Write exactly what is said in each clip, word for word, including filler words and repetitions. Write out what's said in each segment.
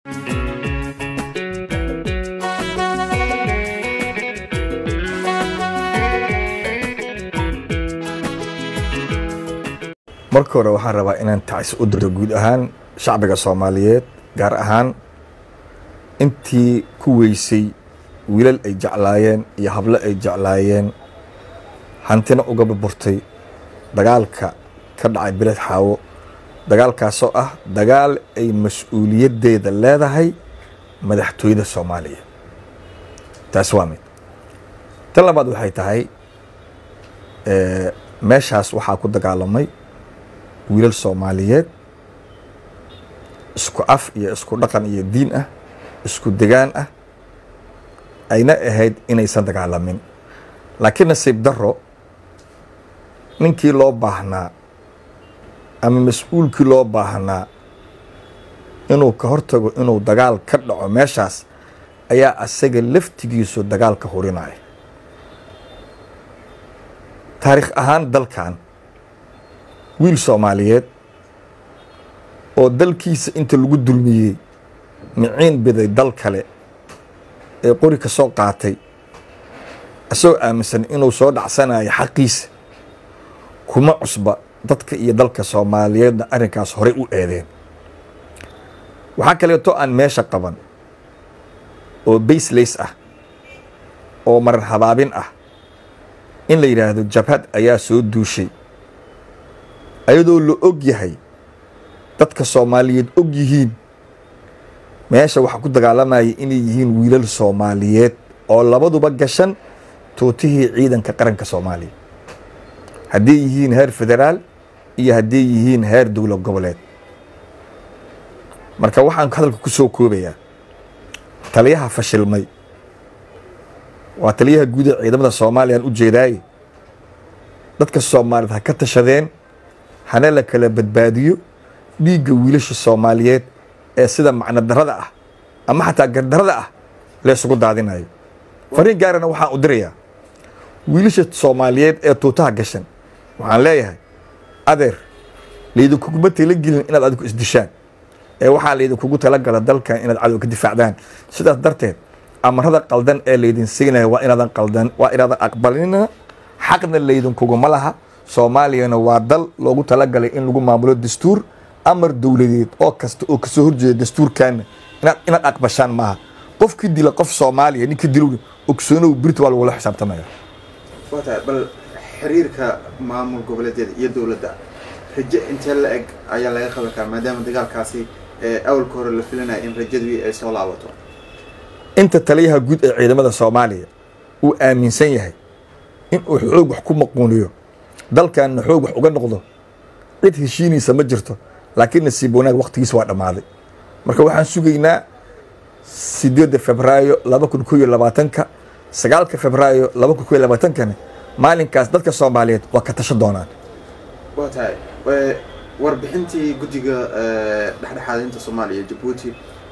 marka hore waxaan rabaa inaan tacis u diro guud ahaan shacbiga Soomaaliyeed gaar ahaan intii ku weysay wiilal ay jeclaayeen iyo hablo ay jeclaayeen hantina uga burburtay dagaalka ka dhacay Beled Xaawo dagaalkaasoo ah dagaal ay mas'uuliyadeeda leedahay madaxtooyada Soomaaliya taas waa mid tan labaad waxay tahay ee meeshaas waxaa ku dagaalamay wiilal Soomaaliyeed isku af iyo isku dhaqan iyo diin ah isku degaan ah ayna ahayd inaysan dagaalamin laakiin nasiib daro ninkii loo baahnaa ama mas'uulkii loo baahnaa inuu ka hortago inuu dagaal ka dhaco meeshaas ayaa asaga laftigiisu dagaalka horinaya taariikh ahaan dalkan wiil Soomaaliyeed oo dalkiisa inta lagu dulmiyay miciin biday dal kale ee qori ka soo qaatay asoo aaminsan inuu soo dhacsanayo xaqiisa kuma cusba dadka iyo dalka Soomaaliyeed arrinkaas hore u eedeen waxa kale oo aan meesha qaban oo baseless ah oo mar habaabin ah in la yiraahdo jabhad ayaa soo duushay ayadoo la og yahay dadka Soomaaliyeed og yihiin meesha waxa ku dagaalamay inay yihiin wiilal Soomaaliyeed oo labaduba gashan tootihii ciidanka qaranka Soomaaliya haddii yihiin heer federaal iyo haddii yihiin heer dowlad goboleed marka waxaan hadalka ku soo koobayaa taliyaha fashilmay waa taliyaha guud ee ciidamada Soomaaliya u jeeday dadka Soomaaliyeed ha ka tashadeen hana la kala badbaadiyo dhiigga wiilasha Soomaaliyeed ee sida macna darada ah ama xataa gardarada ah la isugu daadinayo fariin gaarana waxaan u dirayaa wiilasha Soomaaliyeed ee tuutaha gashan waxaan leeyahay adeer leedo kugu tala gelin inaad adigu isdishaan ee waxa leedo kugu tala gala dalkan inaad cadow ka difaacdaan sidaas darteed amarada qaldan ee leedin siinayo waa inaadan qaldan waa inaadan aqbalina xaqna leedin kugu malaha Soomaaliyana waa dal loogu tala galay in lagu maamulo dastuur amar dawladeed oo kasta oo ka soo horjeeda dastuurkan inaad inaad aqbashaan maaha qofkii dila qof Soomaaliya ninkii dilay ogsoono birta waa lagu xisaabtamaya wata bal xiriirka maamul goboleedyada iyo dawladda rajo inta la eg ayaa laga qaban karaa maadaama dagaalkaasi ee awalka hore la filanay in rajadu ay soo laabato inta taliyaha guud ee ciidamada Soomaaliya uu aaminsan yahay in uu xoog wax ku maquuniyo dalkan xoog wax uga noqdo cid heshiinaysa ma jirto laakiin nasiib wanaag waqtigiisa waa dhamaaday marka waxaan sugaynaa sideedda Febraayo laba kun iyo labaatan ka sagaalka Febraayo laba kun iyo labaatan kana maalinkaas dadka Soomaaliyeed waa ka tashan doonaan waa tahay warbixintii guddiga dhexdhexaadinta Soomaaliya Djibouti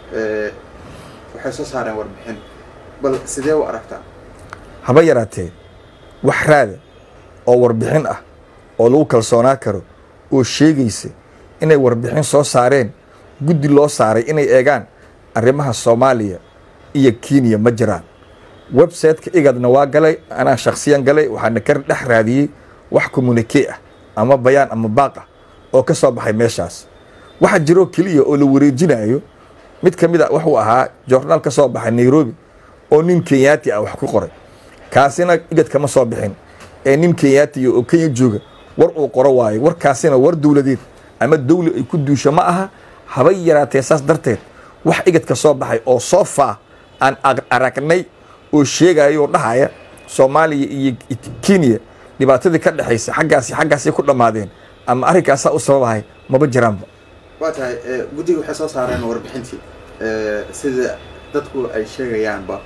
waxay soo saareen warbixin bal sidee u aragtaa haba yaraatee wax raad oo warbixin ah oo lagu kalsoonaa karo oo sheegaysa inay warbixin soo saareen guddi loo saaray inay eegaan arrimaha Soomaaliya iyo Kenya ma jiraan website-ka igadna waa galay ana shakhsiyan galay waxaan ka dhex raadiyay wax communique ah ama bayaan ama baaq ah oo ka soo baxay meeshaas waxa jiro kaliya oo la wareejinayo mid kamid ah wuxuu ahaa journal ka soo baxay Nairobi oo nin Kenyaati ah wax ku qoray kaasina igad kama soo bixin ee nin Kenyaati oo Kenya jooga war uu qoro waayo warkaasina war dawladeed ama dawli ay ku duusho ma aha haba yaraatee saas darteed wax igad ka soo baxay oo soofa aan aragnay oo sheegayo dhahaya Soomaaliya iyo Kenya dhibaatadii ka dhaxaysa xaggaas xaggaas ku dhamaadeen ama arrinkaas u sababahay maba jiraanba waa tahay guddiga waxay soo saareen warbixintii sida dadku ay sheegayaanba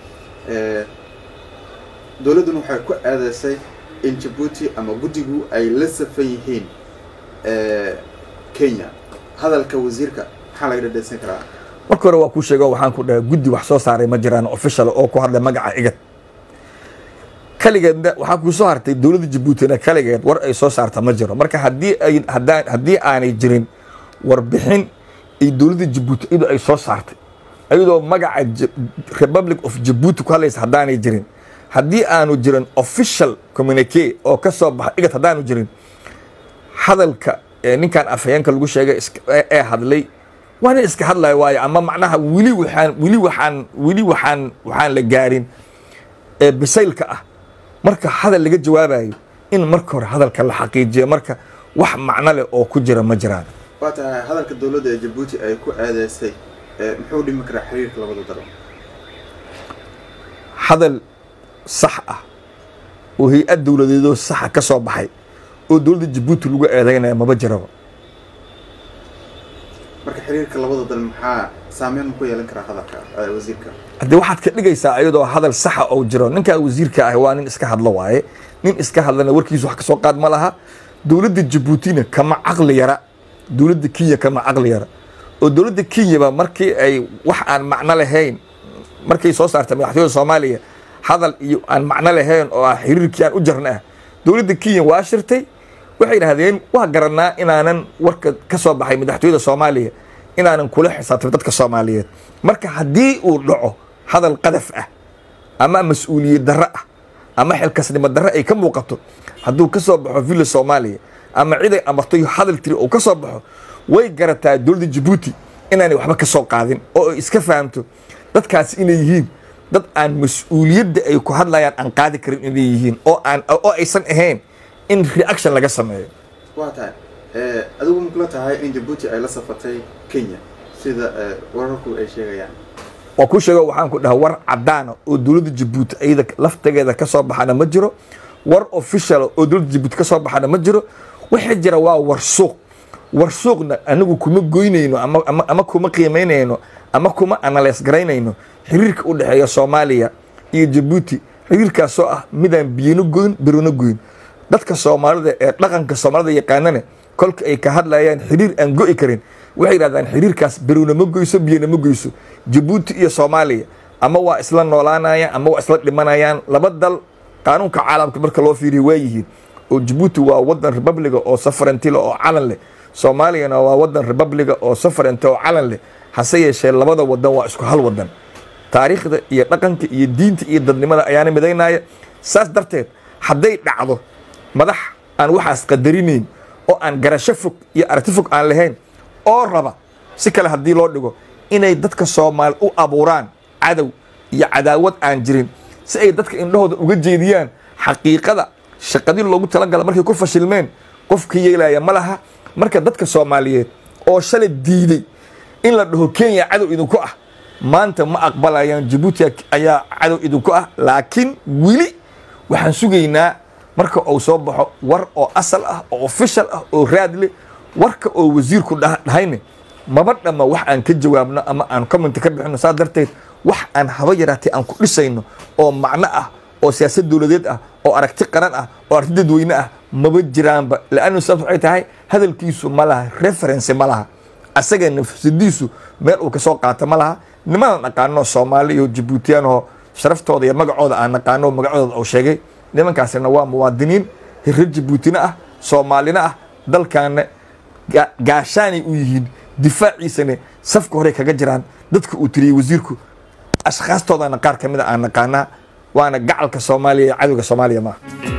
dawladdu waxay ku aadaysay in Djibouti ama guddigu ay la safan yihiin Kenya hadalka wasiirka waxa laga dhadhaysan karaa marka hore waa ku sheego waxaan ku dhahay guddi wax soo saaray ma jiraan official oo ku hadlay magaca igad kaligeed waxa ku soo hartay dawladda Djibouti kaligeed war ay soo saarta ma jiro marka hadii ay hadaan hadii aanay jirin warbixin ay dawladda Djibouti idu ay soo saartay ayadoo magaca Republic of Djibouti ku hadlaysa haddaanay jirin, haddii aanu jirin official communique oo ka soo baxa igad haddaanu jirin, hadalka ninkan afhayeenka lagu sheegay ee hadlay waa nin iska hadlayo waayo, ama macnaha weli waxaan weli waxaan weli waxaan waxaan la gaarin ee bisaylka ah marka hadal laga jawaabayo in marka hore hadalka la xaqiijiyo, marka wax macno leh oo ku jira ma jiraan. waa tahay hadalka dowladda ee Djibouti ay ku aadaysay muxuu dhimi karaa xiriirka labada dal? hadal sax ah oo hay'ad dowladeedoo sax ka soo baxay oo dowladda Djibouti lagu eedeynaya maba jiraba. marka xiriirka labada dal maxaa saameyn ku yeelan karaa hadalka wasiirka? haddii waxaad ka dhigaysaa ayadoo hadal saxa oo jiro, ninka wasiirka ah waa nin iska hadlo waaye, nin iska hadlana warkiisu wax ka soo qaad ma laha. dowladda Djiboutina kama caqli yara, dowladda Kenya kama caqli yara, oo dowladda Kenya ba markii ay wax aan macno lahayn markay soo saartay madaxtooyada Soomaaliya hadal iyo aan macno lahayn oo ah xiriirkii aan u jarnaa, dowladda Kenya waa shirtay, waxay yiraahdeen waa garanaa inaanan warka ka soo baxay madaxtooyada Soomaaliya inaanan kula xisaabtan dadka Soomaaliyeed. marka haddii uu dhaco hadal qadaf ah ama mas'uuliyad darro ah ama xilkasnimo darro ay ka muuqato, hadduu ka soo baxo villa Soomaaliya ama cid ay amartay hadal tiri oo ka soo baxo, way garataa dowladda Djibouti inaanay waxba ka soo qaadin oo iska fahamto dadkaas inay yihiin dad aan mas'uuliyadda ay ku hadlayaan aan qaadi karin inay yihiin oo aan oo aysan ahayn in reaction laga sameeyo. waa tahay adigu ma kula tahay in Djibouti ay la safatay Kenya sida wararku ay sheegayaan? waa ku sheego waxaan ku dhahay war cadaan oo dowladda Djibouti ayada laftageeda ka soo baxana ma jiro, war official oo dowladda Djibouti ka soo baxana ma jiro. waxa jira waa war suuq, war suuqna anigu kuma goynayno ama ama kuma qiimeynayno ama kuma analyze garaynayno xiriirka u dhaxeeya Soomaaliya iyo Djibouti, xiriirkaas oo ah midaan biyano goyn birona goyn. dadka Soomaalida ee dhaqanka Soomaalida yaqaanana kolka ay ka hadlayaan xiriir aan go'i karin waxay yiraahdaan xiriirkaas birona ma goyso biyana ma goyso. Djibouti iyo Soomaaliya ama waa isla noolaanayaan ama waa isla dhimanayaan, laba dal qaanuunka caalamka marka loo fiiriyo way yihiin. oo Djibouti waa wadan republic oo sovereignty oo calan leh, Soomaaliyana waa wadan republic oo sovereignty oo calan leh, hase yeeshee labada wadan waa isku hal wadan. taariikhda iyo dhaqanka iyo diinta iyo dadnimada ayaana midaynaya. saas darteed hadday dhacdo madax aan waxaas qadarinayn oo aan garasho fog iyo aragti fog aan lahayn oo raba si kale haddii loo dhigo inay dadka Soomaali u abuuraan cadow iyo cadaawad aan jirin, si ay dadka indhahooda uga jeediyaan xaqiiqada shaqadii loogu talagalay markay ku fashilmeen qofka yeelaya ma laha. marka dadka Soomaaliyeed oo shalay diiday in la dhaho Kenya cadow idinku ah maanta ma aqbalayaan Djibouti ayaa cadow idinku ah. laakiin wili waxaan sugaynaa marka uu soo baxo war oo asal ah oo official ah oo raad leh, warka oo wasiirku dhahayne maba dhama wax aan ka jawaabno ama aan comment ka bixino. saa darteed wax aan haba yaraatay aan ku dhisayno oo macno ah oo siyaasad dowladeed ah oo aragti qaran ah oo aragti dadweyne ah maba jiraanba. laanu sabab waxay tahay hadalkiisu ma laha reference, ma laha asaga nafsadiisu meel uu ka soo qaato ma laha. niman naqaano Soomaali iyo Djiboutian oo sharaftooda iyo magacooda aan naqaano magacooda oo sheegay, nimankaasina waa muwaadiniin reer Djiboutina ah, Soomaalina ah, dalkaana gaashaanay u yihiin, difaaciisana safka hore kaga jiraan. dadka uu tiriyay wasiirku ashkhaastoodana qaar kamid ah aan naqaanaa, waana gacalka Soomaaliya cadowga Soomaaliya ma